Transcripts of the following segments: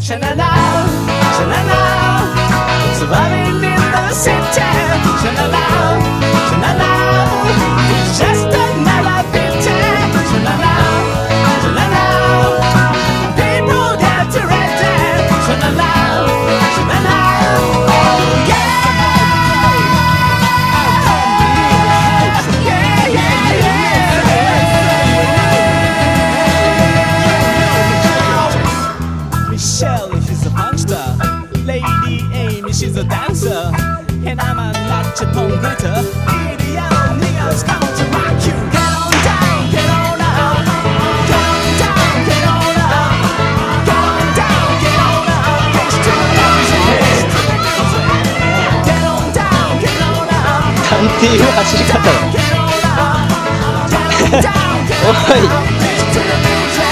Sha-la-la, sha-la-la, it's running in the city. Sha-la-la, sha-la-la, it's just another pity. Sha-la-la, sha-la-la, people get ready. Sha-la-la, sha-la-la, oh yeah. Yeah, yeah, yeah. Michelle, she's a punkster. Lady Amy, she's a dancer. And I'm a latch-upon glitter. Idiot niggas come to rock you. Get on down, get on up. Get on down, get on up. Get on down, get on up. Push to the music. Get on down, get on up. なんていう走り方だ。 Get on up. Get on down, get on up. おい。 Push to the music.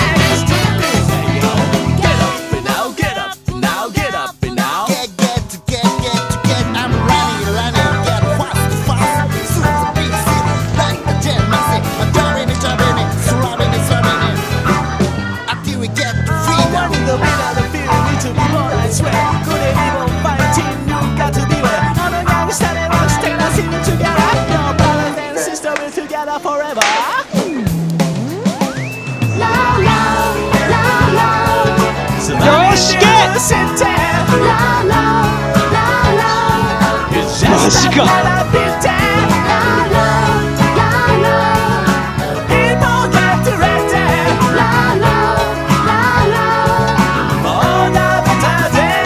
Get up and now, get up, now get up and now. Get, I'm running, get fast, super busy, like a jet, massive, driving it, slamming it, until we get to freedom. In the middle of the feeling, need to be more, I swear. Couldn't even find team, you got to be there. On a young started on stage, I see you together. Your brothers and sisters will together forever. La la, la la. Yoshike! La la, la la. It's just Yoshika! another pity. La la, la la. People get ready. La la, la la. For the better day.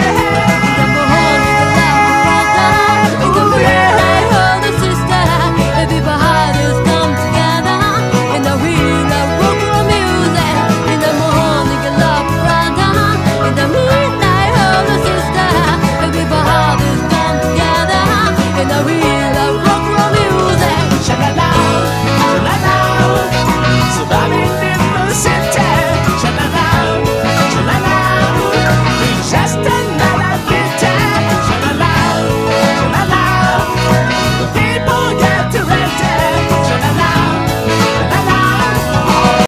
We